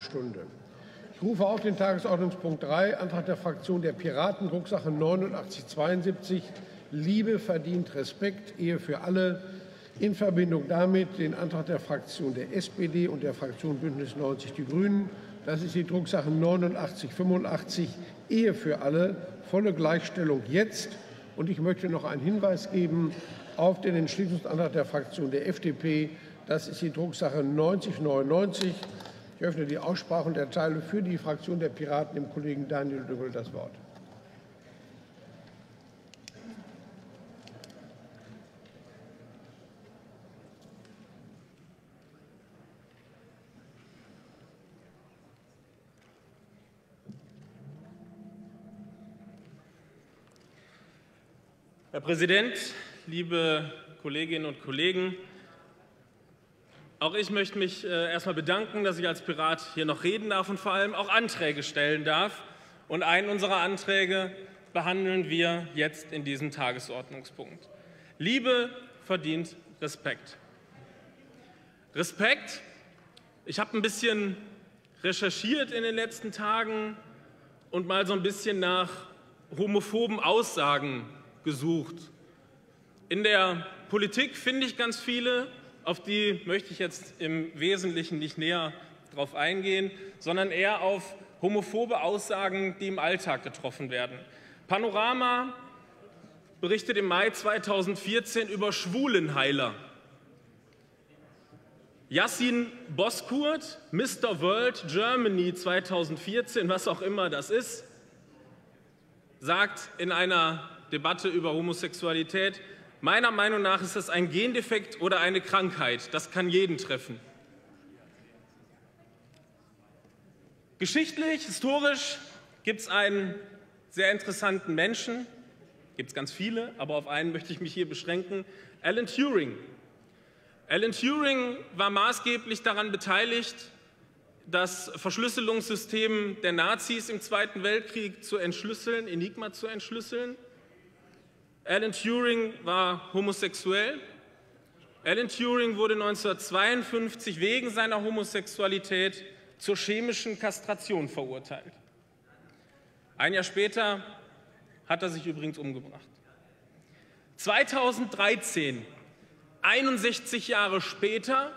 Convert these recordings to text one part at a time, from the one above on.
Stunde. Ich rufe auf den Tagesordnungspunkt 3, Antrag der Fraktion der Piraten, Drucksache 8972, Liebe verdient Respekt, Ehe für alle, in Verbindung damit den Antrag der Fraktion der SPD und der Fraktion Bündnis 90 Die Grünen. Das ist die Drucksache 8985, Ehe für alle, volle Gleichstellung jetzt. Und ich möchte noch einen Hinweis geben auf den Entschließungsantrag der Fraktion der FDP. Das ist die Drucksache 9099. Ich öffne die Aussprache und erteile für die Fraktion der Piraten dem Kollegen Daniel Düngel das Wort. Herr Präsident, liebe Kolleginnen und Kollegen! Auch ich möchte mich erst einmal bedanken, dass ich als Pirat hier noch reden darf und vor allem auch Anträge stellen darf. Und einen unserer Anträge behandeln wir jetzt in diesem Tagesordnungspunkt. Liebe verdient Respekt. Respekt. Ich habe ein bisschen recherchiert in den letzten Tagen und mal so ein bisschen nach homophoben Aussagen gesucht. In der Politik finde ich ganz viele. Auf die möchte ich jetzt im Wesentlichen nicht näher drauf eingehen, sondern eher auf homophobe Aussagen, die im Alltag getroffen werden. Panorama berichtet im Mai 2014 über Schwulenheiler. Yassin Bozkurt, Mr. World Germany 2014, was auch immer das ist, sagt in einer Debatte über Homosexualität: Meiner Meinung nach ist das ein Gendefekt oder eine Krankheit. Das kann jeden treffen. Geschichtlich, historisch gibt es einen sehr interessanten Menschen. Gibt es ganz viele, aber auf einen möchte ich mich hier beschränken. Alan Turing. Alan Turing war maßgeblich daran beteiligt, das Verschlüsselungssystem der Nazis im Zweiten Weltkrieg zu entschlüsseln, Enigma zu entschlüsseln. Alan Turing war homosexuell. Alan Turing wurde 1952 wegen seiner Homosexualität zur chemischen Kastration verurteilt. Ein Jahr später hat er sich übrigens umgebracht. 2013, 61 Jahre später,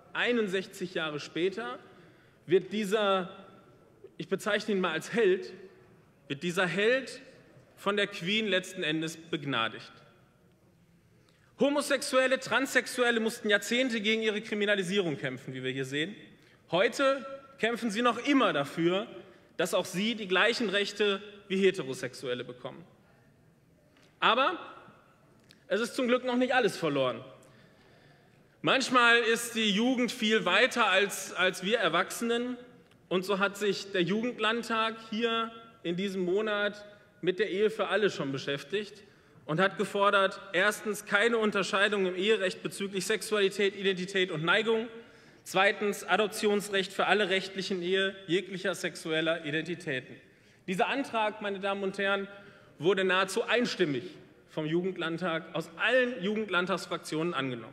wird dieser, ich bezeichne ihn mal als Held, wird dieser Held von der Queen letzten Endes begnadigt. Homosexuelle, Transsexuelle mussten Jahrzehnte gegen ihre Kriminalisierung kämpfen, wie wir hier sehen. Heute kämpfen sie noch immer dafür, dass auch sie die gleichen Rechte wie Heterosexuelle bekommen. Aber es ist zum Glück noch nicht alles verloren. Manchmal ist die Jugend viel weiter als wir Erwachsenen. Und so hat sich der Jugendlandtag hier in diesem Monat mit der Ehe für alle schon beschäftigt und hat gefordert: erstens keine Unterscheidung im Eherecht bezüglich Sexualität, Identität und Neigung, zweitens Adoptionsrecht für alle rechtlichen Ehe jeglicher sexueller Identitäten. Dieser Antrag, meine Damen und Herren, wurde nahezu einstimmig vom Jugendlandtag aus allen Jugendlandtagsfraktionen angenommen.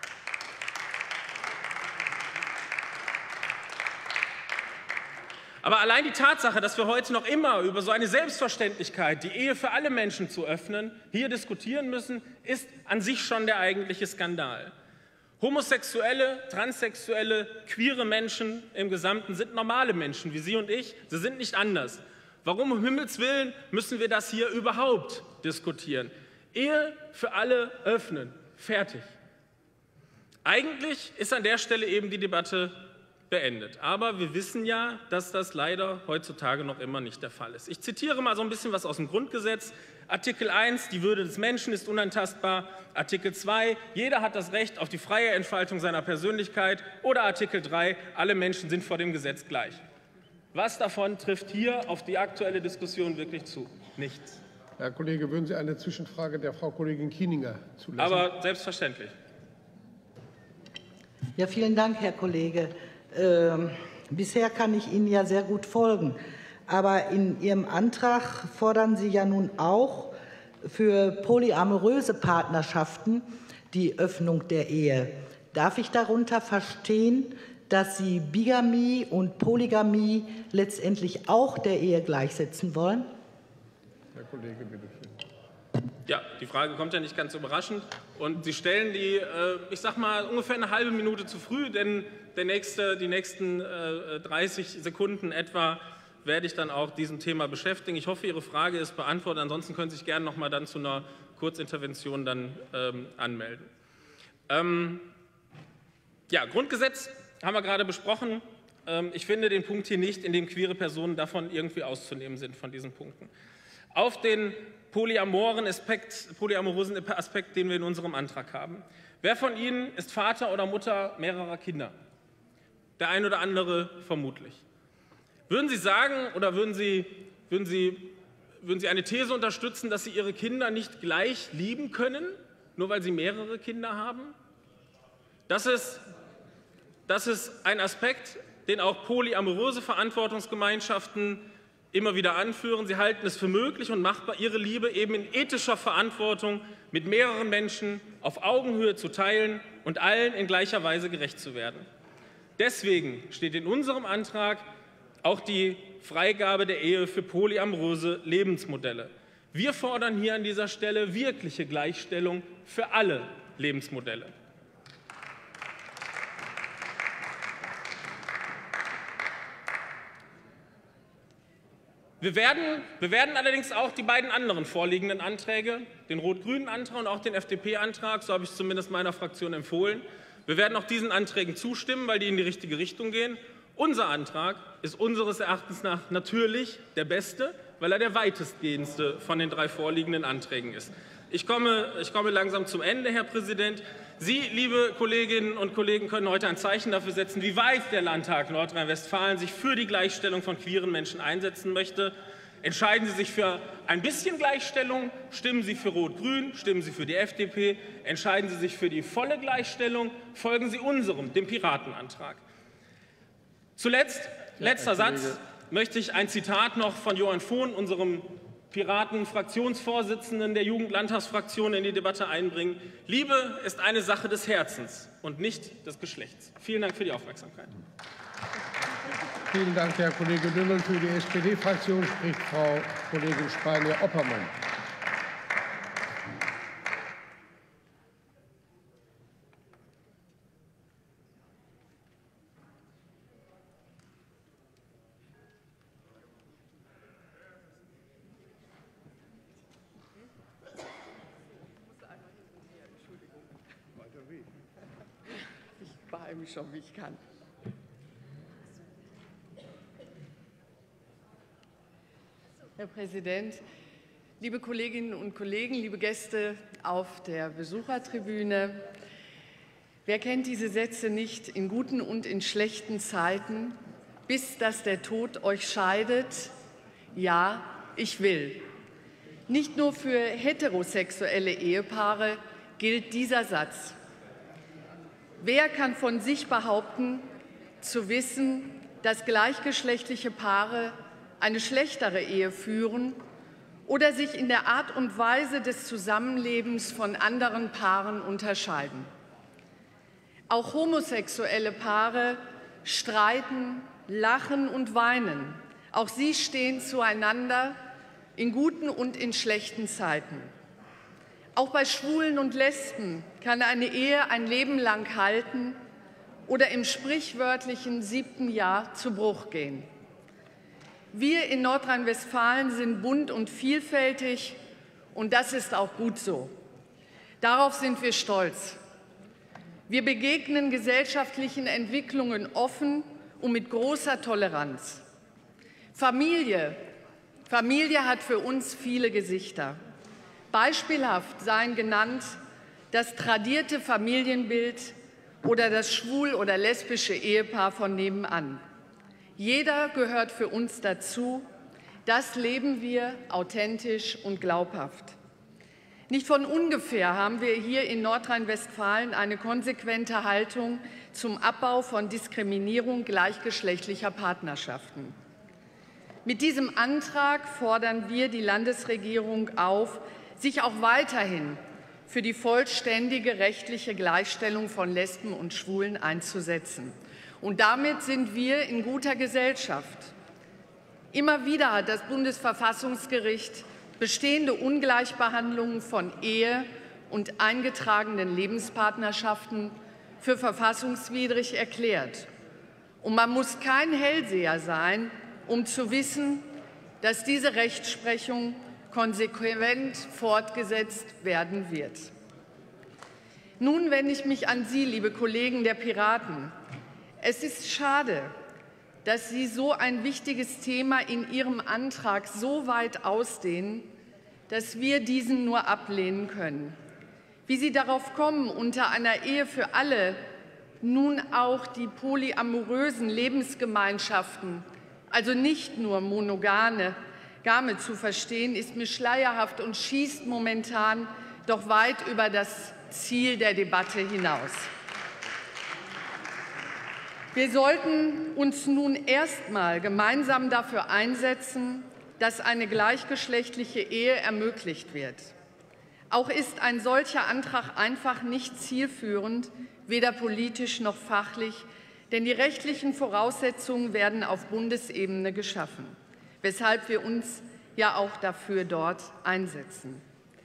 Aber allein die Tatsache, dass wir heute noch immer über so eine Selbstverständlichkeit, die Ehe für alle Menschen zu öffnen, hier diskutieren müssen, ist an sich schon der eigentliche Skandal. Homosexuelle, Transsexuelle, queere Menschen im Gesamten sind normale Menschen, wie Sie und ich. Sie sind nicht anders. Warum um Himmels Willen müssen wir das hier überhaupt diskutieren? Ehe für alle öffnen. Fertig. Eigentlich ist an der Stelle eben die Debatte beendet. Aber wir wissen ja, dass das leider heutzutage noch immer nicht der Fall ist. Ich zitiere mal so ein bisschen was aus dem Grundgesetz. Artikel 1, die Würde des Menschen ist unantastbar. Artikel 2, jeder hat das Recht auf die freie Entfaltung seiner Persönlichkeit. Oder Artikel 3, alle Menschen sind vor dem Gesetz gleich. Was davon trifft hier auf die aktuelle Diskussion wirklich zu? Nichts. Herr Kollege, würden Sie eine Zwischenfrage der Frau Kollegin Kieninger zulassen? Aber selbstverständlich. Ja, vielen Dank, Herr Kollege. Bisher kann ich Ihnen ja sehr gut folgen. Aber in Ihrem Antrag fordern Sie ja nun auch für polyamoröse Partnerschaften die Öffnung der Ehe. Darf ich darunter verstehen, dass Sie Bigamie und Polygamie letztendlich auch der Ehe gleichsetzen wollen? Herr Kollege, bitte schön. Ja, die Frage kommt ja nicht ganz überraschend. Und Sie stellen die, ich sag mal, ungefähr eine halbe Minute zu früh, denn die nächsten 30 Sekunden etwa werde ich dann auch diesem Thema beschäftigen. Ich hoffe, Ihre Frage ist beantwortet. Ansonsten können Sie sich gerne noch mal dann zu einer Kurzintervention dann anmelden. Ja, Grundgesetz haben wir gerade besprochen. Ich finde den Punkt hier nicht, in dem queere Personen davon irgendwie auszunehmen sind, von diesen Punkten. Auf den polyamorösen Aspekt, den wir in unserem Antrag haben. Wer von Ihnen ist Vater oder Mutter mehrerer Kinder? Der ein oder andere vermutlich. Würden Sie sagen oder würden Sie eine These unterstützen, dass Sie Ihre Kinder nicht gleich lieben können, nur weil Sie mehrere Kinder haben? Das ist ein Aspekt, den auch polyamoröse Verantwortungsgemeinschaften immer wieder anführen. Sie halten es für möglich und machbar, ihre Liebe eben in ethischer Verantwortung mit mehreren Menschen auf Augenhöhe zu teilen und allen in gleicher Weise gerecht zu werden. Deswegen steht in unserem Antrag auch die Freigabe der Ehe für polyamoröse Lebensmodelle. Wir fordern hier an dieser Stelle wirkliche Gleichstellung für alle Lebensmodelle. Wir werden allerdings auch die beiden anderen vorliegenden Anträge, den rot-grünen Antrag und auch den FDP-Antrag, so habe ich es zumindest meiner Fraktion empfohlen, wir werden auch diesen Anträgen zustimmen, weil die in die richtige Richtung gehen. Unser Antrag ist unseres Erachtens nach natürlich der beste, weil er der weitestgehendste von den drei vorliegenden Anträgen ist. Ich komme langsam zum Ende, Herr Präsident. Sie, liebe Kolleginnen und Kollegen, können heute ein Zeichen dafür setzen, wie weit der Landtag Nordrhein-Westfalen sich für die Gleichstellung von queeren Menschen einsetzen möchte. Entscheiden Sie sich für ein bisschen Gleichstellung, stimmen Sie für Rot-Grün, stimmen Sie für die FDP, entscheiden Sie sich für die volle Gleichstellung, folgen Sie unserem, dem Piratenantrag. Zuletzt, letzter Satz, möchte ich ein Zitat noch von Johann Vohn, unserem Piraten-Fraktionsvorsitzenden der Jugendlandtagsfraktion, in die Debatte einbringen. Liebe ist eine Sache des Herzens und nicht des Geschlechts. Vielen Dank für die Aufmerksamkeit. Vielen Dank, Herr Kollege Dümmel. Für die SPD-Fraktion spricht Frau Kollegin Spanier-Oppermann. Ich beeile mich schon, wie ich kann. Herr Präsident, liebe Kolleginnen und Kollegen, liebe Gäste auf der Besuchertribüne, wer kennt diese Sätze nicht in guten und in schlechten Zeiten, bis dass der Tod euch scheidet? Ja, ich will. Nicht nur für heterosexuelle Ehepaare gilt dieser Satz. Wer kann von sich behaupten, zu wissen, dass gleichgeschlechtliche Paare eine schlechtere Ehe führen oder sich in der Art und Weise des Zusammenlebens von anderen Paaren unterscheiden? Auch homosexuelle Paare streiten, lachen und weinen. Auch sie stehen zueinander in guten und in schlechten Zeiten. Auch bei Schwulen und Lesben kann eine Ehe ein Leben lang halten oder im sprichwörtlichen 7. Jahr zu Bruch gehen. Wir in Nordrhein-Westfalen sind bunt und vielfältig, und das ist auch gut so. Darauf sind wir stolz. Wir begegnen gesellschaftlichen Entwicklungen offen und mit großer Toleranz. Familie hat für uns viele Gesichter. Beispielhaft seien genannt das tradierte Familienbild oder das schwul- oder lesbische Ehepaar von nebenan. Jeder gehört für uns dazu. Das leben wir authentisch und glaubhaft. Nicht von ungefähr haben wir hier in Nordrhein-Westfalen eine konsequente Haltung zum Abbau von Diskriminierung gleichgeschlechtlicher Partnerschaften. Mit diesem Antrag fordern wir die Landesregierung auf, sich auch weiterhin für die vollständige rechtliche Gleichstellung von Lesben und Schwulen einzusetzen. Und damit sind wir in guter Gesellschaft. Immer wieder hat das Bundesverfassungsgericht bestehende Ungleichbehandlungen von Ehe und eingetragenen Lebenspartnerschaften für verfassungswidrig erklärt. Und man muss kein Hellseher sein, um zu wissen, dass diese Rechtsprechung konsequent fortgesetzt werden wird. Nun wende ich mich an Sie, liebe Kollegen der Piraten. Es ist schade, dass Sie so ein wichtiges Thema in Ihrem Antrag so weit ausdehnen, dass wir diesen nur ablehnen können. Wie Sie darauf kommen, unter einer Ehe für alle nun auch die polyamorösen Lebensgemeinschaften, also nicht nur monogame, zu verstehen, ist mir schleierhaft und schießt momentan doch weit über das Ziel der Debatte hinaus. Wir sollten uns nun erstmal gemeinsam dafür einsetzen, dass eine gleichgeschlechtliche Ehe ermöglicht wird. Auch ist ein solcher Antrag einfach nicht zielführend, weder politisch noch fachlich, denn die rechtlichen Voraussetzungen werden auf Bundesebene geschaffen, weshalb wir uns ja auch dafür dort einsetzen.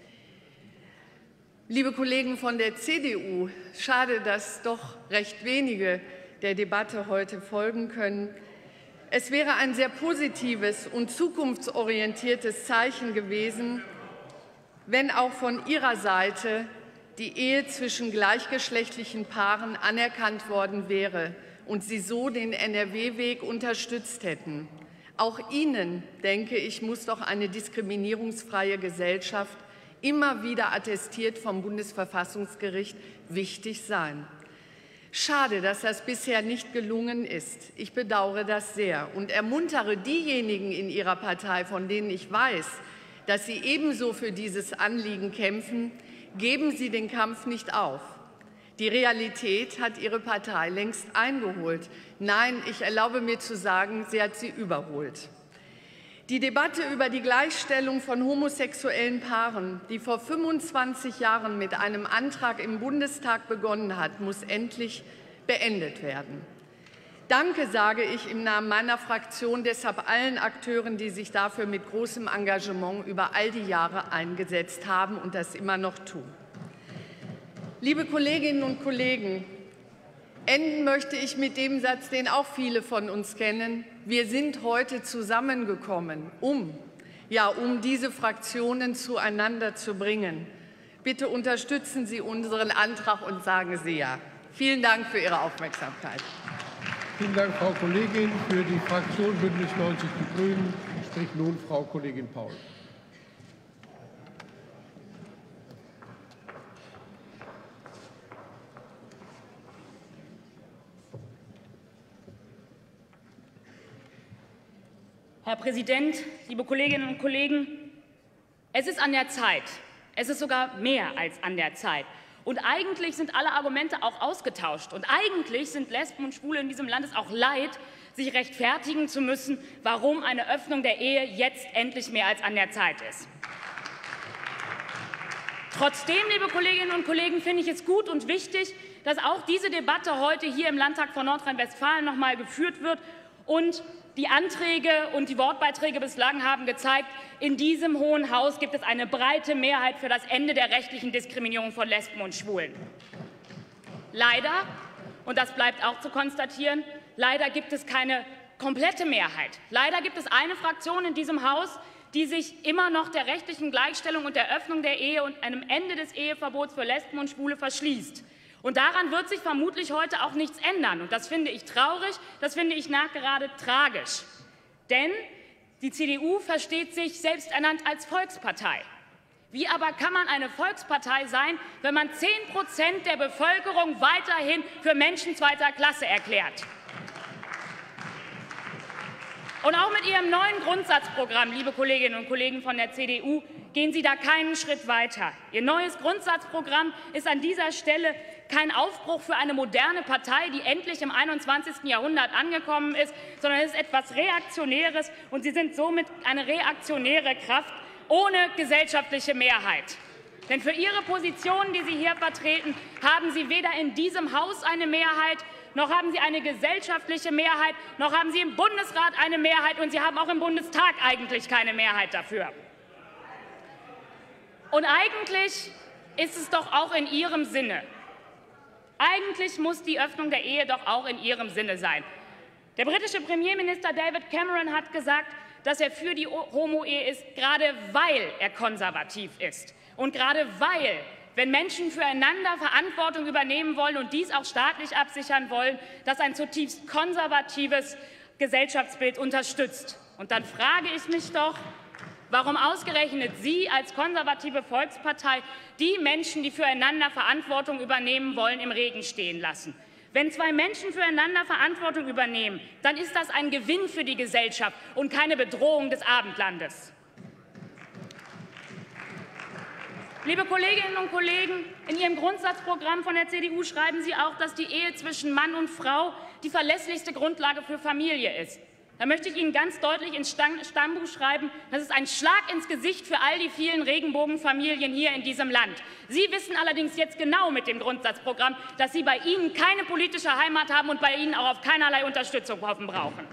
Liebe Kollegen von der CDU, schade, dass doch recht wenige der Debatte heute folgen können. Es wäre ein sehr positives und zukunftsorientiertes Zeichen gewesen, wenn auch von Ihrer Seite die Ehe zwischen gleichgeschlechtlichen Paaren anerkannt worden wäre und Sie so den NRW-Weg unterstützt hätten. Auch Ihnen, denke ich, muss doch eine diskriminierungsfreie Gesellschaft, immer wieder attestiert vom Bundesverfassungsgericht, wichtig sein. Schade, dass das bisher nicht gelungen ist. Ich bedauere das sehr und ermuntere diejenigen in Ihrer Partei, von denen ich weiß, dass sie ebenso für dieses Anliegen kämpfen, geben Sie den Kampf nicht auf. Die Realität hat Ihre Partei längst eingeholt. Nein, ich erlaube mir zu sagen, sie hat sie überholt. Die Debatte über die Gleichstellung von homosexuellen Paaren, die vor 25 Jahren mit einem Antrag im Bundestag begonnen hat, muss endlich beendet werden. Danke sage ich im Namen meiner Fraktion deshalb allen Akteuren, die sich dafür mit großem Engagement über all die Jahre eingesetzt haben und das immer noch tun. Liebe Kolleginnen und Kollegen, enden möchte ich mit dem Satz, den auch viele von uns kennen. Wir sind heute zusammengekommen, um diese Fraktionen zueinander zu bringen. Bitte unterstützen Sie unseren Antrag und sagen Sie ja. Vielen Dank für Ihre Aufmerksamkeit. Vielen Dank, Frau Kollegin. Für die Fraktion Bündnis 90 Die Grünen spricht nun Frau Kollegin Paul. Herr Präsident, liebe Kolleginnen und Kollegen! Es ist an der Zeit. Es ist sogar mehr als an der Zeit. Und eigentlich sind alle Argumente auch ausgetauscht. Und eigentlich sind Lesben und Schwule in diesem Land es auch leid, sich rechtfertigen zu müssen, warum eine Öffnung der Ehe jetzt endlich mehr als an der Zeit ist. Trotzdem, liebe Kolleginnen und Kollegen, finde ich es gut und wichtig, dass auch diese Debatte heute hier im Landtag von Nordrhein-Westfalen noch mal geführt wird. Und die Anträge und die Wortbeiträge bislang haben gezeigt, in diesem Hohen Haus gibt es eine breite Mehrheit für das Ende der rechtlichen Diskriminierung von Lesben und Schwulen. Leider, und das bleibt auch zu konstatieren, leider gibt es keine komplette Mehrheit. Leider gibt es eine Fraktion in diesem Haus, die sich immer noch der rechtlichen Gleichstellung und der Öffnung der Ehe und einem Ende des Eheverbots für Lesben und Schwule verschließt. Und daran wird sich vermutlich heute auch nichts ändern. Und das finde ich traurig, das finde ich nachgerade tragisch. Denn die CDU versteht sich selbsternannt als Volkspartei. Wie aber kann man eine Volkspartei sein, wenn man 10% der Bevölkerung weiterhin für Menschen zweiter Klasse erklärt? Und auch mit Ihrem neuen Grundsatzprogramm, liebe Kolleginnen und Kollegen von der CDU, gehen Sie da keinen Schritt weiter. Ihr neues Grundsatzprogramm ist an dieser Stelle kein Aufbruch für eine moderne Partei, die endlich im 21. Jahrhundert angekommen ist, sondern es ist etwas Reaktionäres, und Sie sind somit eine reaktionäre Kraft ohne gesellschaftliche Mehrheit. Denn für Ihre Positionen, die Sie hier vertreten, haben Sie weder in diesem Haus eine Mehrheit, noch haben Sie eine gesellschaftliche Mehrheit, noch haben Sie im Bundesrat eine Mehrheit, und Sie haben auch im Bundestag eigentlich keine Mehrheit dafür. Und eigentlich ist es doch auch in Ihrem Sinne. Eigentlich muss die Öffnung der Ehe doch auch in Ihrem Sinne sein. Der britische Premierminister David Cameron hat gesagt, dass er für die Homo-Ehe ist, gerade weil er konservativ ist. Und gerade weil, wenn Menschen füreinander Verantwortung übernehmen wollen und dies auch staatlich absichern wollen, das ein zutiefst konservatives Gesellschaftsbild unterstützt. Und dann frage ich mich doch, warum ausgerechnet Sie als konservative Volkspartei die Menschen, die füreinander Verantwortung übernehmen wollen, im Regen stehen lassen. Wenn zwei Menschen füreinander Verantwortung übernehmen, dann ist das ein Gewinn für die Gesellschaft und keine Bedrohung des Abendlandes. Liebe Kolleginnen und Kollegen, in Ihrem Grundsatzprogramm von der CDU schreiben Sie auch, dass die Ehe zwischen Mann und Frau die verlässlichste Grundlage für Familie ist. Da möchte ich Ihnen ganz deutlich ins Stammbuch schreiben, das ist ein Schlag ins Gesicht für all die vielen Regenbogenfamilien hier in diesem Land. Sie wissen allerdings jetzt genau mit dem Grundsatzprogramm, dass Sie bei Ihnen keine politische Heimat haben und bei Ihnen auch auf keinerlei Unterstützung hoffen brauchen.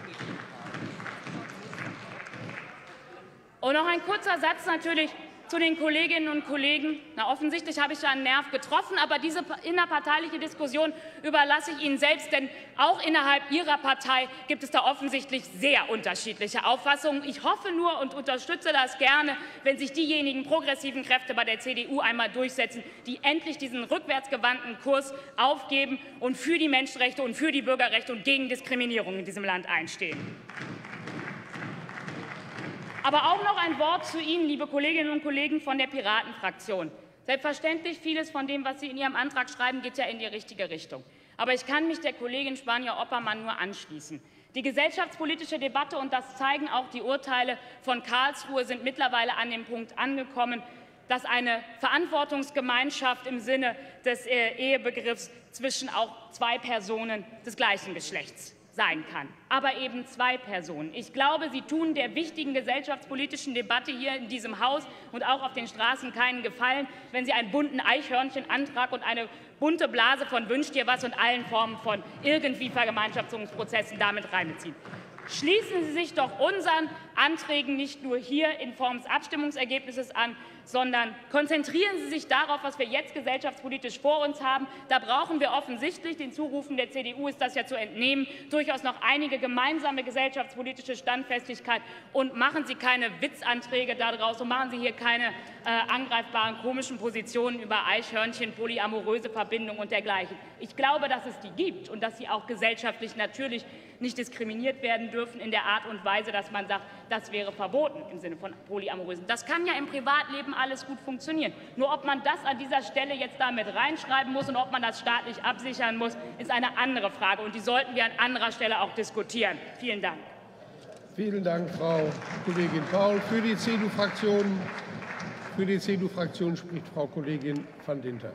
Und noch ein kurzer Satz natürlich zu den Kolleginnen und Kollegen. Na, offensichtlich habe ich da einen Nerv getroffen, aber diese innerparteiliche Diskussion überlasse ich Ihnen selbst, denn auch innerhalb Ihrer Partei gibt es da offensichtlich sehr unterschiedliche Auffassungen. Ich hoffe nur und unterstütze das gerne, wenn sich diejenigen progressiven Kräfte bei der CDU einmal durchsetzen, die endlich diesen rückwärtsgewandten Kurs aufgeben und für die Menschenrechte und für die Bürgerrechte und gegen Diskriminierung in diesem Land einstehen. Aber auch noch ein Wort zu Ihnen, liebe Kolleginnen und Kollegen von der Piratenfraktion. Selbstverständlich, vieles von dem, was Sie in Ihrem Antrag schreiben, geht ja in die richtige Richtung. Aber ich kann mich der Kollegin Spanier-Oppermann nur anschließen. Die gesellschaftspolitische Debatte, und das zeigen auch die Urteile von Karlsruhe, sind mittlerweile an dem Punkt angekommen, dass eine Verantwortungsgemeinschaft im Sinne des Ehebegriffs zwischen auch zwei Personen des gleichen Geschlechts sein kann, aber eben zwei Personen. Ich glaube, Sie tun der wichtigen gesellschaftspolitischen Debatte hier in diesem Haus und auch auf den Straßen keinen Gefallen, wenn Sie einen bunten Eichhörnchenantrag und eine bunte Blase von Wünsch dir was und allen Formen von irgendwie Vergemeinschaftsprozessen damit reinbeziehen. Schließen Sie sich doch unseren Anträgen nicht nur hier in Form des Abstimmungsergebnisses an, sondern konzentrieren Sie sich darauf, was wir jetzt gesellschaftspolitisch vor uns haben. Da brauchen wir offensichtlich, den Zurufen der CDU ist das ja zu entnehmen, durchaus noch einige gemeinsame gesellschaftspolitische Standfestigkeit. Und machen Sie keine Witzanträge daraus und machen Sie hier keine angreifbaren komischen Positionen über Eichhörnchen, polyamoröse Verbindungen und dergleichen. Ich glaube, dass es die gibt und dass sie auch gesellschaftlich natürlich nicht diskriminiert werden dürfen in der Art und Weise, dass man sagt, das wäre verboten im Sinne von Polyamorösen. Das kann ja im Privatleben alles gut funktionieren. Nur ob man das an dieser Stelle jetzt damit reinschreiben muss und ob man das staatlich absichern muss, ist eine andere Frage. Und die sollten wir an anderer Stelle auch diskutieren. Vielen Dank. Vielen Dank, Frau Kollegin Paul. Für die CDU-Fraktion spricht Frau Kollegin van Dinter.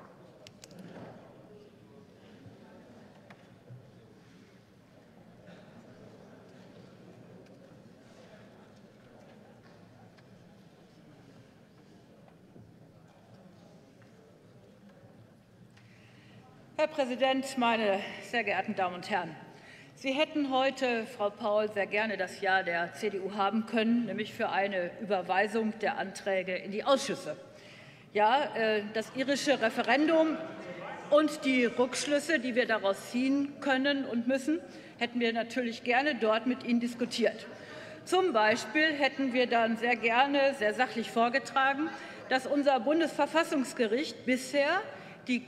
Herr Präsident, meine sehr geehrten Damen und Herren! Sie hätten heute, Frau Paul, sehr gerne das Ja der CDU haben können, nämlich für eine Überweisung der Anträge in die Ausschüsse. Ja, das irische Referendum und die Rückschlüsse, die wir daraus ziehen können und müssen, hätten wir natürlich gerne dort mit Ihnen diskutiert. Zum Beispiel hätten wir dann sehr gerne, sehr sachlich vorgetragen, dass unser Bundesverfassungsgericht bisher die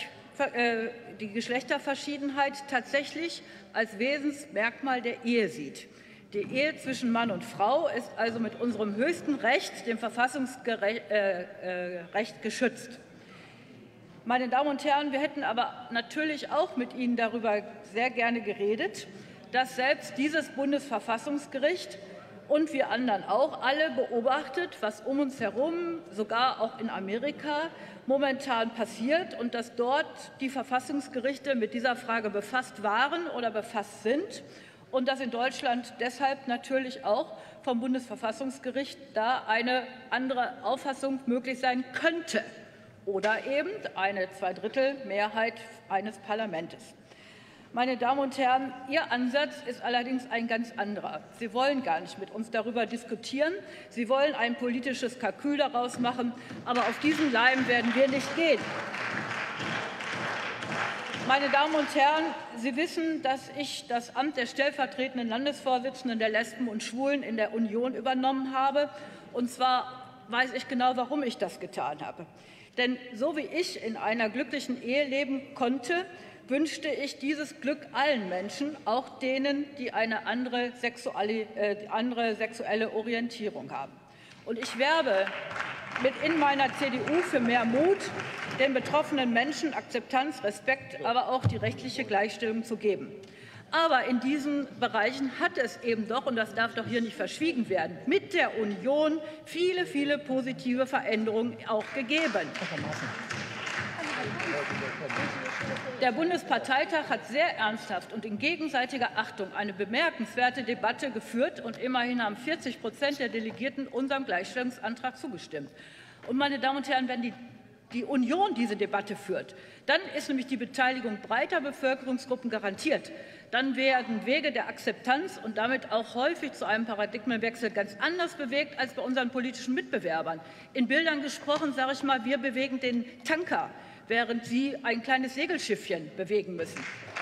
Geschlechterverschiedenheit tatsächlich als Wesensmerkmal der Ehe sieht. Die Ehe zwischen Mann und Frau ist also mit unserem höchsten Recht, dem Verfassungsrecht, geschützt. Meine Damen und Herren, wir hätten aber natürlich auch mit Ihnen darüber sehr gerne geredet, dass selbst dieses Bundesverfassungsgericht und wir anderen auch alle beobachtet, was um uns herum, sogar auch in Amerika, momentan passiert und dass dort die Verfassungsgerichte mit dieser Frage befasst waren oder befasst sind und dass in Deutschland deshalb natürlich auch vom Bundesverfassungsgericht da eine andere Auffassung möglich sein könnte oder eben eine Zweidrittelmehrheit eines Parlaments. Meine Damen und Herren, Ihr Ansatz ist allerdings ein ganz anderer. Sie wollen gar nicht mit uns darüber diskutieren. Sie wollen ein politisches Kalkül daraus machen. Aber auf diesen Leim werden wir nicht gehen. Meine Damen und Herren, Sie wissen, dass ich das Amt des stellvertretenden Landesvorsitzenden der Lesben und Schwulen in der Union übernommen habe. Und zwar weiß ich genau, warum ich das getan habe. Denn so wie ich in einer glücklichen Ehe leben konnte, wünschte ich dieses Glück allen Menschen, auch denen, die eine andere sexuelle Orientierung haben. Und ich werbe in meiner CDU für mehr Mut, den betroffenen Menschen Akzeptanz, Respekt, aber auch die rechtliche Gleichstellung zu geben. Aber in diesen Bereichen hat es eben doch, und das darf doch hier nicht verschwiegen werden, mit der Union viele, viele positive Veränderungen auch gegeben. Der Bundesparteitag hat sehr ernsthaft und in gegenseitiger Achtung eine bemerkenswerte Debatte geführt, und immerhin haben 40% der Delegierten unserem Gleichstellungsantrag zugestimmt. Und, meine Damen und Herren, wenn die Union diese Debatte führt, dann ist nämlich die Beteiligung breiter Bevölkerungsgruppen garantiert. Dann werden Wege der Akzeptanz und damit auch häufig zu einem Paradigmenwechsel ganz anders bewegt als bei unseren politischen Mitbewerbern. In Bildern gesprochen, sage ich mal, wir bewegen den Tanker, während Sie ein kleines Segelschiffchen bewegen müssen.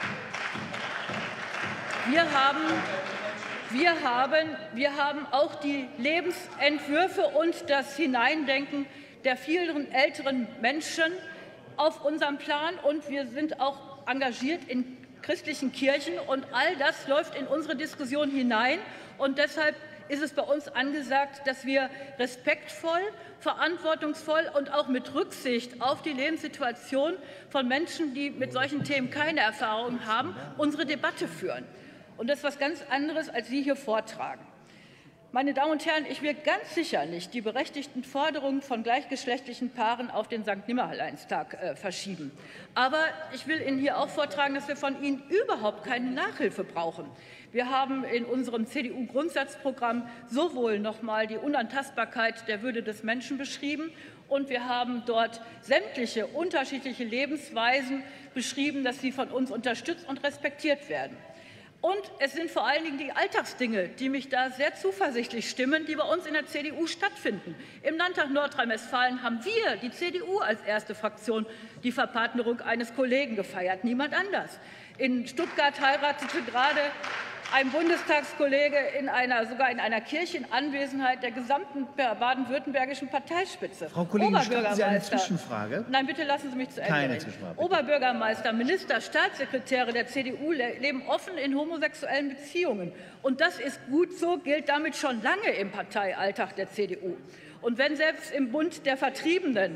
Wir haben auch die Lebensentwürfe und das Hineindenken der vielen älteren Menschen auf unserem Plan, und wir sind auch engagiert in christlichen Kirchen, und all das läuft in unsere Diskussion hinein. Und deshalb ist es bei uns angesagt, dass wir respektvoll, verantwortungsvoll und auch mit Rücksicht auf die Lebenssituation von Menschen, die mit solchen Themen keine Erfahrung haben, unsere Debatte führen. Und das ist etwas ganz anderes, als Sie hier vortragen. Meine Damen und Herren, ich will ganz sicher nicht die berechtigten Forderungen von gleichgeschlechtlichen Paaren auf den Sankt-Nimmerleinstag verschieben. Aber ich will Ihnen hier auch vortragen, dass wir von Ihnen überhaupt keine Nachhilfe brauchen. Wir haben in unserem CDU-Grundsatzprogramm sowohl noch mal die Unantastbarkeit der Würde des Menschen beschrieben, und wir haben dort sämtliche unterschiedliche Lebensweisen beschrieben, dass sie von uns unterstützt und respektiert werden. Und es sind vor allen Dingen die Alltagsdinge, die mich da sehr zuversichtlich stimmen, die bei uns in der CDU stattfinden. Im Landtag Nordrhein-Westfalen haben wir, die CDU, als erste Fraktion die Verpartnerung eines Kollegen gefeiert, niemand anders. In Stuttgart heiratete gerade ein Bundestagskollege sogar in einer Kirche in Anwesenheit der gesamten baden-württembergischen Parteispitze. Frau Kollegin, statten Sie eine Zwischenfrage? Nein, bitte lassen Sie mich zu Ende Keine reden. Zwischenfrage. Oberbürgermeister, Minister, Staatssekretäre der CDU leben offen in homosexuellen Beziehungen. Und das ist gut so, gilt damit schon lange im Parteialltag der CDU. Und wenn selbst im Bund der Vertriebenen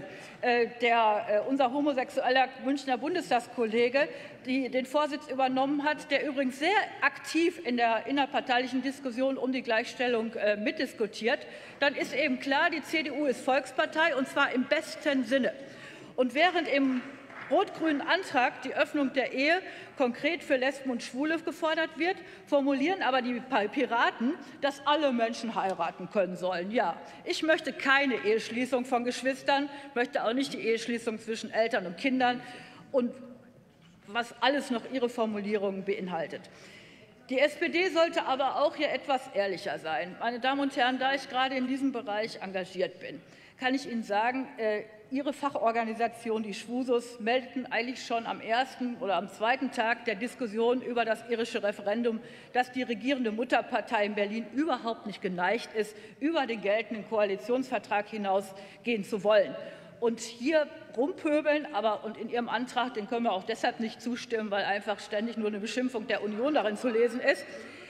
unser homosexueller Münchner Bundestagskollege den Vorsitz übernommen hat, der übrigens sehr aktiv in der innerparteilichen Diskussion um die Gleichstellung mitdiskutiert, dann ist eben klar, die CDU ist Volkspartei, und zwar im besten Sinne. Und während im rot-grünen Antrag die Öffnung der Ehe konkret für Lesben und Schwule gefordert wird, formulieren aber die Piraten, dass alle Menschen heiraten können sollen. Ja, ich möchte keine Eheschließung von Geschwistern, möchte auch nicht die Eheschließung zwischen Eltern und Kindern und was alles noch ihre Formulierungen beinhaltet. Die SPD sollte aber auch hier etwas ehrlicher sein. Meine Damen und Herren, da ich gerade in diesem Bereich engagiert bin, kann ich Ihnen sagen, Ihre Fachorganisation, die Schwusus, meldeten eigentlich schon am ersten oder am zweiten Tag der Diskussion über das irische Referendum, dass die regierende Mutterpartei in Berlin überhaupt nicht geneigt ist, über den geltenden Koalitionsvertrag hinausgehen zu wollen. Und hier rumpöbeln, und in Ihrem Antrag, den können wir auch deshalb nicht zustimmen, weil einfach ständig nur eine Beschimpfung der Union darin zu lesen ist.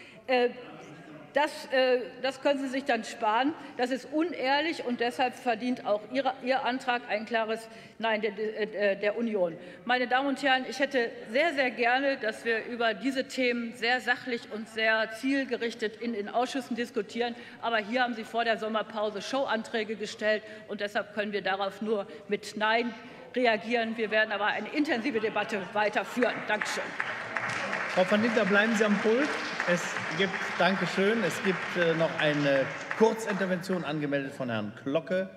Das können Sie sich dann sparen. Das ist unehrlich, und deshalb verdient auch Ihr Antrag ein klares Nein der Union. Meine Damen und Herren, ich hätte sehr, sehr gerne, dass wir über diese Themen sehr sachlich und sehr zielgerichtet in den Ausschüssen diskutieren. Aber hier haben Sie vor der Sommerpause Showanträge gestellt, und deshalb können wir darauf nur mit Nein reagieren. Wir werden aber eine intensive Debatte weiterführen. Dankeschön. Frau van Dinter, bleiben Sie am Pult. Dankeschön. Es gibt noch eine Kurzintervention angemeldet von Herrn Glocke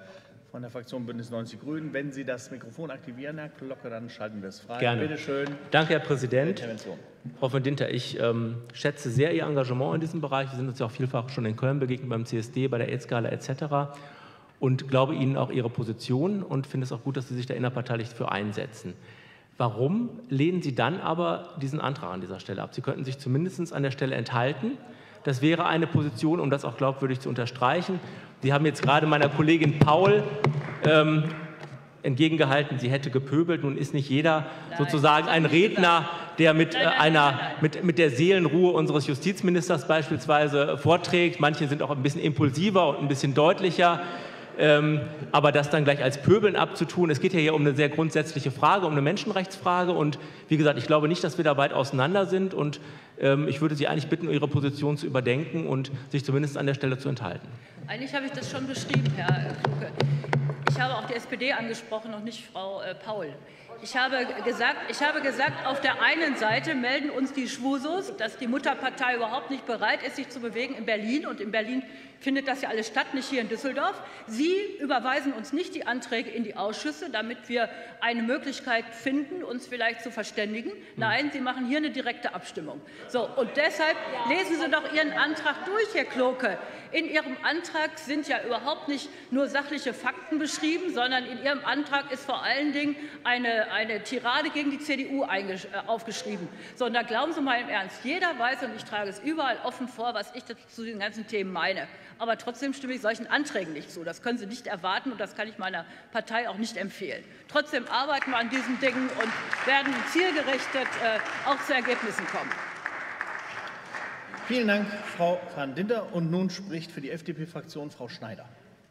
von der Fraktion Bündnis 90 Die Grünen. Wenn Sie das Mikrofon aktivieren, Herr Glocke, dann schalten wir es frei. Gerne. Bitte schön. Danke, Herr Präsident. Frau von Dinter, ich schätze sehr Ihr Engagement in diesem Bereich. Wir sind uns ja auch vielfach schon in Köln begegnet, beim CSD, bei der AIDS-Gala etc. Und glaube Ihnen auch Ihre Position und finde es auch gut, dass Sie sich da innerparteilich für einsetzen. Warum lehnen Sie dann aber diesen Antrag an dieser Stelle ab? Sie könnten sich zumindest an der Stelle enthalten. Das wäre eine Position, um das auch glaubwürdig zu unterstreichen. Sie haben jetzt gerade meiner Kollegin Paul entgegengehalten, sie hätte gepöbelt. Nun ist nicht jeder sozusagen ein Redner, der mit der Seelenruhe unseres Justizministers beispielsweise vorträgt. Manche sind auch ein bisschen impulsiver und ein bisschen deutlicher. Aber das dann gleich als Pöbeln abzutun, es geht ja hier um eine sehr grundsätzliche Frage, um eine Menschenrechtsfrage. Und wie gesagt, ich glaube nicht, dass wir da weit auseinander sind. Und ich würde Sie eigentlich bitten, Ihre Position zu überdenken und sich zumindest an der Stelle zu enthalten. Eigentlich habe ich das schon beschrieben, Herr Kluge. Ich habe auch die SPD angesprochen und nicht Frau Paul. Ich habe gesagt, auf der einen Seite melden uns die Schwusos, dass die Mutterpartei überhaupt nicht bereit ist, sich zu bewegen in Berlin. Und in Berlin findet das ja alles statt, nicht hier in Düsseldorf. Sie überweisen uns nicht die Anträge in die Ausschüsse, damit wir eine Möglichkeit finden, uns vielleicht zu verständigen. Nein, Sie machen hier eine direkte Abstimmung. So, und deshalb lesen Sie doch Ihren Antrag durch, Herr Kloke. In Ihrem Antrag sind ja überhaupt nicht nur sachliche Fakten beschrieben, sondern in Ihrem Antrag ist vor allen Dingen eine Tirade gegen die CDU aufgeschrieben. So, und da glauben Sie mal im Ernst, jeder weiß, und ich trage es überall offen vor, was ich zu den ganzen Themen meine. Aber trotzdem stimme ich solchen Anträgen nicht zu. Das können Sie nicht erwarten, und das kann ich meiner Partei auch nicht empfehlen. Trotzdem arbeiten wir an diesen Dingen und werden zielgerichtet auch zu Ergebnissen kommen. Vielen Dank, Frau van Dinter. Und nun spricht für die FDP-Fraktion Frau Schneider.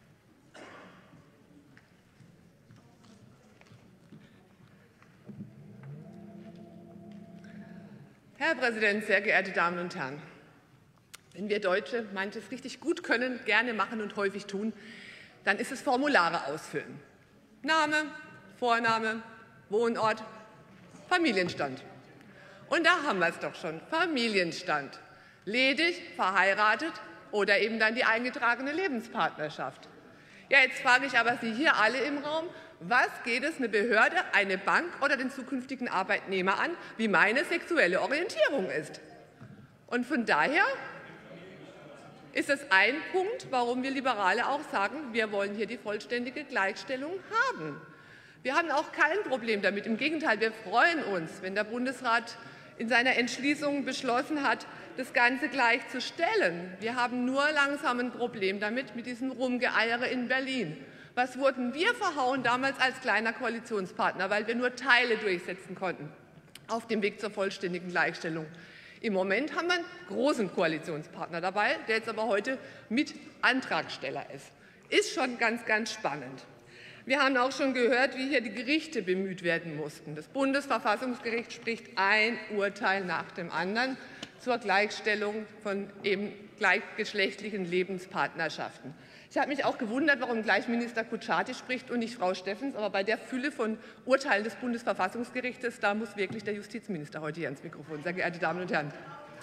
Herr Präsident, sehr geehrte Damen und Herren! Wenn wir Deutsche manches richtig gut können, gerne machen und häufig tun, dann ist es Formulare ausfüllen. Name, Vorname, Wohnort, Familienstand. Und da haben wir es doch schon, Familienstand. Ledig, verheiratet oder eben dann die eingetragene Lebenspartnerschaft. Ja, jetzt frage ich aber Sie hier alle im Raum, was geht es eine Behörde, eine Bank oder den zukünftigen Arbeitnehmer an, wie meine sexuelle Orientierung ist? Und von daher ist es ein Punkt, warum wir Liberale auch sagen, wir wollen hier die vollständige Gleichstellung haben. Wir haben auch kein Problem damit. Im Gegenteil, wir freuen uns, wenn der Bundesrat in seiner Entschließung beschlossen hat, das Ganze gleichzustellen. Wir haben nur langsam ein Problem damit, mit diesem Rumgeeiere in Berlin. Was wurden wir verhauen damals als kleiner Koalitionspartner, weil wir nur Teile durchsetzen konnten auf dem Weg zur vollständigen Gleichstellung? Im Moment haben wir einen großen Koalitionspartner dabei, der jetzt aber heute mit Antragsteller ist. Ist schon ganz, ganz spannend. Wir haben auch schon gehört, wie hier die Gerichte bemüht werden mussten. Das Bundesverfassungsgericht spricht ein Urteil nach dem anderen zur Gleichstellung von eben gleichgeschlechtlichen Lebenspartnerschaften. Ich habe mich auch gewundert, warum gleich Minister Kutschaty spricht und nicht Frau Steffens. Aber bei der Fülle von Urteilen des Bundesverfassungsgerichtes, da muss wirklich der Justizminister heute hier ans Mikrofon. Sehr geehrte Damen und Herren.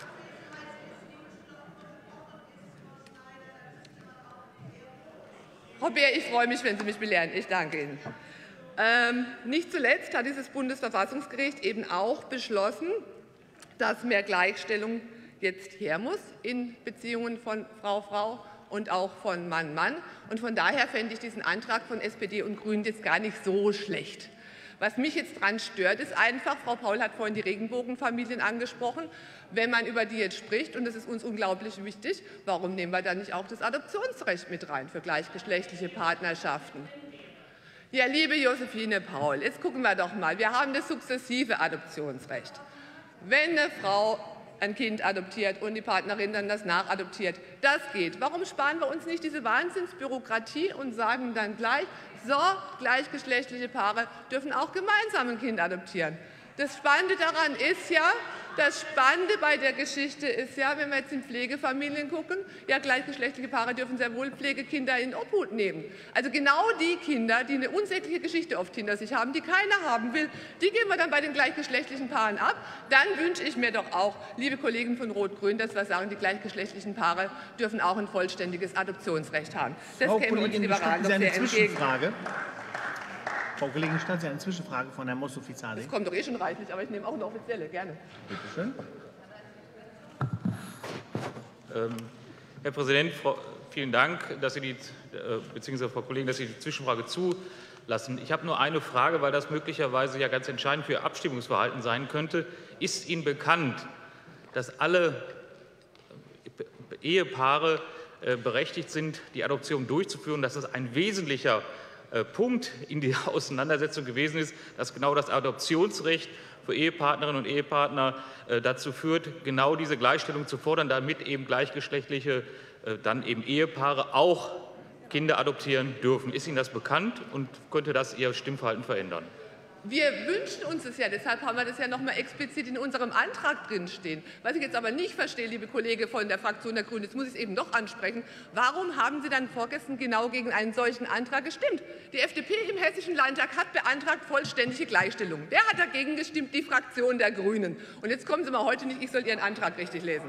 Frau Beer, ich freue mich, wenn Sie mich belehren. Ich danke Ihnen. Nicht zuletzt hat dieses Bundesverfassungsgericht eben auch beschlossen, dass mehr Gleichstellung jetzt her muss in Beziehungen von Frau-Frau und auch von Mann-Mann. Und von daher fände ich diesen Antrag von SPD und Grünen jetzt gar nicht so schlecht. Was mich jetzt daran stört, ist einfach, Frau Paul hat vorhin die Regenbogenfamilien angesprochen, wenn man über die jetzt spricht, und das ist uns unglaublich wichtig, warum nehmen wir dann nicht auch das Adoptionsrecht mit rein für gleichgeschlechtliche Partnerschaften? Ja, liebe Josephine Paul, jetzt gucken wir doch mal. Wir haben das sukzessive Adoptionsrecht. Wenn eine Frau ein Kind adoptiert und die Partnerin dann das nachadoptiert, das geht. Warum sparen wir uns nicht diese Wahnsinnsbürokratie und sagen dann gleich, so, gleichgeschlechtliche Paare dürfen auch gemeinsam ein Kind adoptieren? Das Spannende daran ist ja, Das Spannende bei der Geschichte ist ja, wenn wir jetzt in Pflegefamilien gucken, ja, gleichgeschlechtliche Paare dürfen sehr wohl Pflegekinder in Obhut nehmen. Also genau die Kinder, die eine unsägliche Geschichte oft hinter sich haben, die keiner haben will, die geben wir dann bei den gleichgeschlechtlichen Paaren ab. Dann wünsche ich mir doch auch, liebe Kollegen von Rot-Grün, dass wir sagen, die gleichgeschlechtlichen Paare dürfen auch ein vollständiges Adoptionsrecht haben. Das käme uns Liberalen doch sehr entgegen. Frau Kollegin, stellen Sie eine Zwischenfrage von Herrn Mosso-Fizali. Das kommt doch eh schon reichlich, aber ich nehme auch eine offizielle, gerne. Bitte schön. Herr Präsident, vielen Dank, dass Sie beziehungsweise Frau Kollegin, dass Sie die Zwischenfrage zulassen. Ich habe nur eine Frage, weil das möglicherweise ja ganz entscheidend für Ihr Abstimmungsverhalten sein könnte. Ist Ihnen bekannt, dass alle Ehepaare berechtigt sind, die Adoption durchzuführen, dass das ein wesentlicher Punkt in der Auseinandersetzung gewesen ist, dass genau das Adoptionsrecht für Ehepartnerinnen und Ehepartner dazu führt, genau diese Gleichstellung zu fordern, damit eben gleichgeschlechtliche dann eben Ehepaare auch Kinder adoptieren dürfen. Ist Ihnen das bekannt und könnte das Ihr Stimmverhalten verändern? Wir wünschen uns es ja, deshalb haben wir das ja noch mal explizit in unserem Antrag drinstehen. Was ich jetzt aber nicht verstehe, liebe Kollege von der Fraktion der Grünen, jetzt muss ich es eben doch ansprechen, warum haben Sie dann vorgestern genau gegen einen solchen Antrag gestimmt? Die FDP im Hessischen Landtag hat beantragt vollständige Gleichstellung. Wer hat dagegen gestimmt? Die Fraktion der Grünen. Und jetzt kommen Sie mal heute nicht, ich soll Ihren Antrag richtig lesen.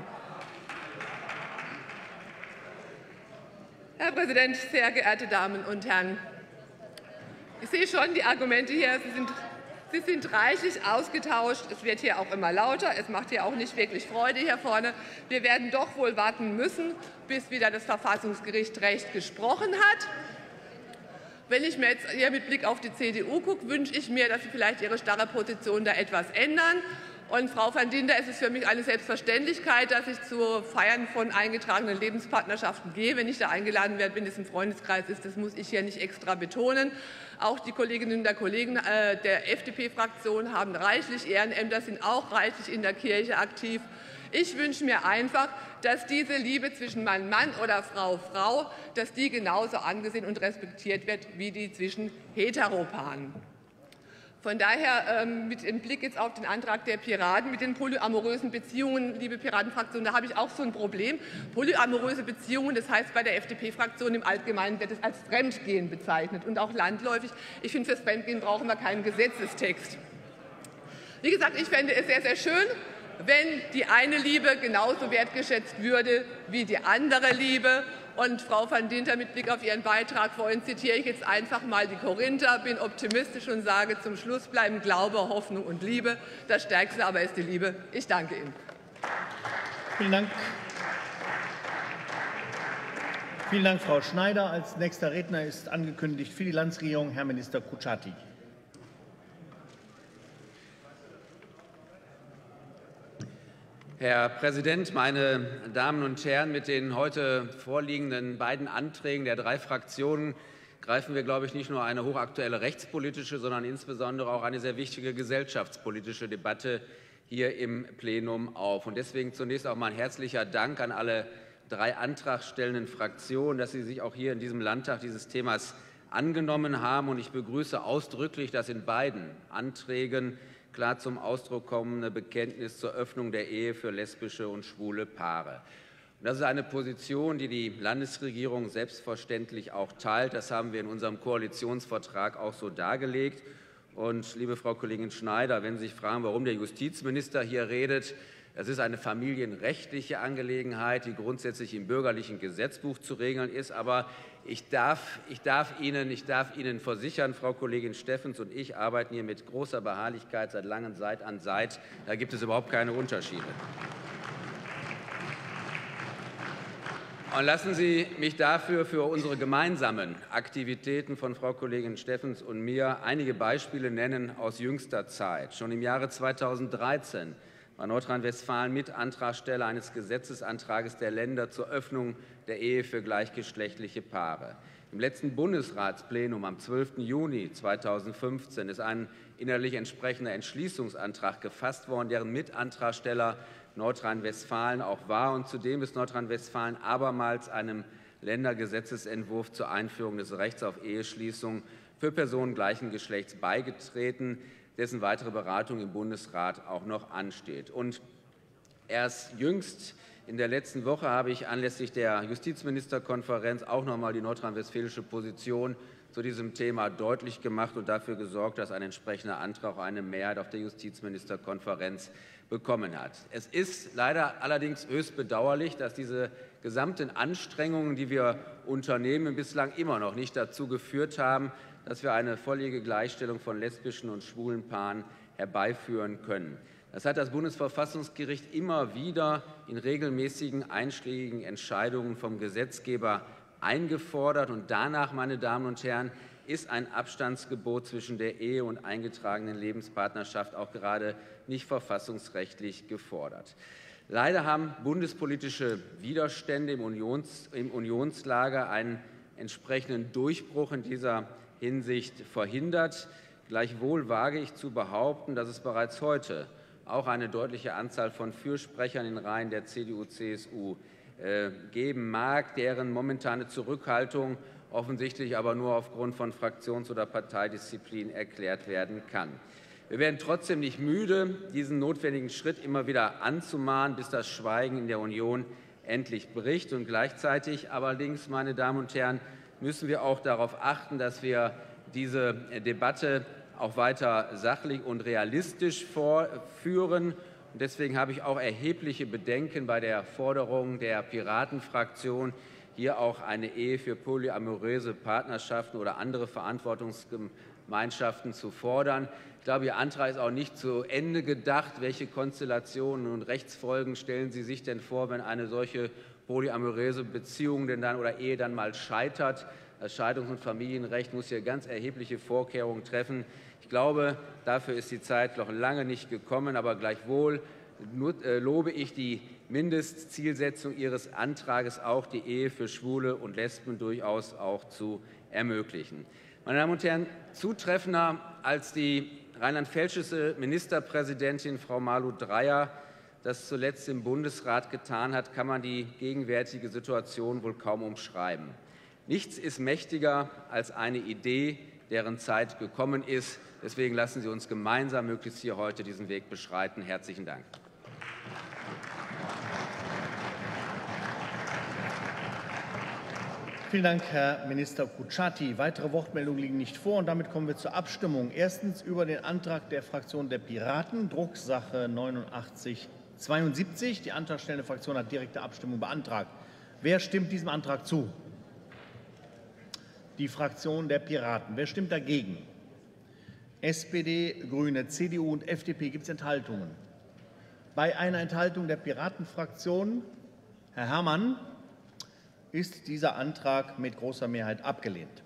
Herr Präsident, sehr geehrte Damen und Herren! Ich sehe schon die Argumente hier, sie sind reichlich ausgetauscht. Es wird hier auch immer lauter. Es macht hier auch nicht wirklich Freude hier vorne. Wir werden doch wohl warten müssen, bis wieder das Verfassungsgericht Recht gesprochen hat. Wenn ich mir jetzt hier mit Blick auf die CDU gucke, wünsche ich mir, dass Sie vielleicht Ihre starre Position da etwas ändern. Und Frau van Dinder, es ist für mich eine Selbstverständlichkeit, dass ich zu Feiern von eingetragenen Lebenspartnerschaften gehe. Wenn ich da eingeladen werde, wenn es im Freundeskreis ist, das muss ich hier nicht extra betonen. Auch die Kolleginnen und Kollegen der FDP-Fraktion haben reichlich Ehrenämter, sind auch reichlich in der Kirche aktiv. Ich wünsche mir einfach, dass diese Liebe zwischen Mann, Mann oder Frau, Frau, dass die genauso angesehen und respektiert wird wie die zwischen Heteropaaren. Von daher mit dem Blick jetzt auf den Antrag der Piraten mit den polyamorösen Beziehungen, liebe Piratenfraktion, da habe ich auch so ein Problem. Polyamoröse Beziehungen, das heißt bei der FDP-Fraktion im Allgemeinen wird es als Fremdgehen bezeichnet und auch landläufig. Ich finde, fürs Fremdgehen brauchen wir keinen Gesetzestext. Wie gesagt, ich fände es sehr, sehr schön, wenn die eine Liebe genauso wertgeschätzt würde wie die andere Liebe. Und Frau van Dinter, mit Blick auf Ihren Beitrag vorhin zitiere ich jetzt einfach mal die Korinther, bin optimistisch und sage, zum Schluss bleiben Glaube, Hoffnung und Liebe. Das Stärkste aber ist die Liebe. Ich danke Ihnen. Vielen Dank. Vielen Dank, Frau Schneider. Als nächster Redner ist angekündigt für die Landesregierung Herr Minister Kutschaty. Herr Präsident, meine Damen und Herren! Mit den heute vorliegenden beiden Anträgen der drei Fraktionen greifen wir, glaube ich, nicht nur eine hochaktuelle rechtspolitische, sondern insbesondere auch eine sehr wichtige gesellschaftspolitische Debatte hier im Plenum auf. Und deswegen zunächst auch mal ein herzlicher Dank an alle drei antragstellenden Fraktionen, dass sie sich auch hier in diesem Landtag dieses Themas angenommen haben. Und ich begrüße ausdrücklich, dass in beiden Anträgen klar zum Ausdruck kommende Bekenntnis zur Öffnung der Ehe für lesbische und schwule Paare. Und das ist eine Position, die die Landesregierung selbstverständlich auch teilt. Das haben wir in unserem Koalitionsvertrag auch so dargelegt. Und liebe Frau Kollegin Schneider, wenn Sie sich fragen, warum der Justizminister hier redet, es ist eine familienrechtliche Angelegenheit, die grundsätzlich im bürgerlichen Gesetzbuch zu regeln ist. Aber ich darf Ihnen versichern, Frau Kollegin Steffens und ich arbeiten hier mit großer Beharrlichkeit seit langem Seit an Seit. Da gibt es überhaupt keine Unterschiede. Und lassen Sie mich dafür für unsere gemeinsamen Aktivitäten von Frau Kollegin Steffens und mir einige Beispiele nennen aus jüngster Zeit. Schon im Jahre 2013 war Nordrhein-Westfalen Mitantragsteller eines Gesetzesantrages der Länder zur Öffnung der Ehe für gleichgeschlechtliche Paare. Im letzten Bundesratsplenum am 12. Juni 2015 ist ein inhaltlich entsprechender Entschließungsantrag gefasst worden, deren Mitantragsteller Nordrhein-Westfalen auch war. Und zudem ist Nordrhein-Westfalen abermals einem Ländergesetzesentwurf zur Einführung des Rechts auf Eheschließung für Personen gleichen Geschlechts beigetreten, dessen weitere Beratung im Bundesrat auch noch ansteht. Und Erst jüngst in der letzten Woche habe ich anlässlich der Justizministerkonferenz auch noch einmal die nordrhein-westfälische Position zu diesem Thema deutlich gemacht und dafür gesorgt, dass ein entsprechender Antrag auch eine Mehrheit auf der Justizministerkonferenz bekommen hat. Es ist leider allerdings höchst bedauerlich, dass diese gesamten Anstrengungen, die wir unternehmen, bislang immer noch nicht dazu geführt haben, dass wir eine völlige Gleichstellung von lesbischen und schwulen Paaren herbeiführen können. Das hat das Bundesverfassungsgericht immer wieder in regelmäßigen einschlägigen Entscheidungen vom Gesetzgeber eingefordert. Und danach, meine Damen und Herren, ist ein Abstandsgebot zwischen der Ehe und eingetragenen Lebenspartnerschaft auch gerade nicht verfassungsrechtlich gefordert. Leider haben bundespolitische Widerstände im Unionslager einen entsprechenden Durchbruch in dieser Hinsicht verhindert. Gleichwohl wage ich zu behaupten, dass es bereits heute auch eine deutliche Anzahl von Fürsprechern in Reihen der CDU/CSU geben mag, deren momentane Zurückhaltung offensichtlich aber nur aufgrund von Fraktions- oder Parteidisziplin erklärt werden kann. Wir werden trotzdem nicht müde, diesen notwendigen Schritt immer wieder anzumahnen, bis das Schweigen in der Union endlich bricht. Und gleichzeitig allerdings, meine Damen und Herren, müssen wir auch darauf achten, dass wir diese Debatte auch weiter sachlich und realistisch führen. Und deswegen habe ich auch erhebliche Bedenken bei der Forderung der Piratenfraktion, hier auch eine Ehe für polyamoröse Partnerschaften oder andere Verantwortungsgemeinschaften zu fordern. Ich glaube, Ihr Antrag ist auch nicht zu Ende gedacht. Welche Konstellationen und Rechtsfolgen stellen Sie sich denn vor, wenn eine solche polyamoröse Beziehung denn dann oder Ehe dann mal scheitert? Das Scheidungs- und Familienrecht muss hier ganz erhebliche Vorkehrungen treffen. Ich glaube, dafür ist die Zeit noch lange nicht gekommen, aber gleichwohl lobe ich die Mindestzielsetzung Ihres Antrags, auch die Ehe für Schwule und Lesben durchaus auch zu ermöglichen. Meine Damen und Herren, zutreffender als die rheinland-pfälzische Ministerpräsidentin Frau Malu Dreyer das zuletzt im Bundesrat getan hat, kann man die gegenwärtige Situation wohl kaum umschreiben. Nichts ist mächtiger als eine Idee, deren Zeit gekommen ist. Deswegen lassen Sie uns gemeinsam möglichst hier heute diesen Weg beschreiten. Herzlichen Dank. Vielen Dank, Herr Minister Kutschaty. Weitere Wortmeldungen liegen nicht vor. Und damit kommen wir zur Abstimmung. Erstens über den Antrag der Fraktion der Piraten, Drucksache 8972. Die antragstellende Fraktion hat direkte Abstimmung beantragt. Wer stimmt diesem Antrag zu? Die Fraktion der Piraten. Wer stimmt dagegen? SPD, Grüne, CDU und FDP. Gibt es Enthaltungen? Bei einer Enthaltung der Piratenfraktion, Herr Herrmann, ist dieser Antrag mit großer Mehrheit abgelehnt.